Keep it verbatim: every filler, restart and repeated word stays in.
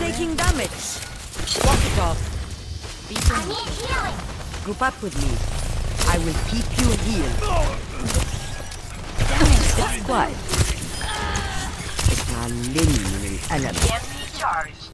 taking damage. Walk it off. I need healing. Group up with me. I will keep you healed. That's what. تعلمني من الألم. Enemy charge.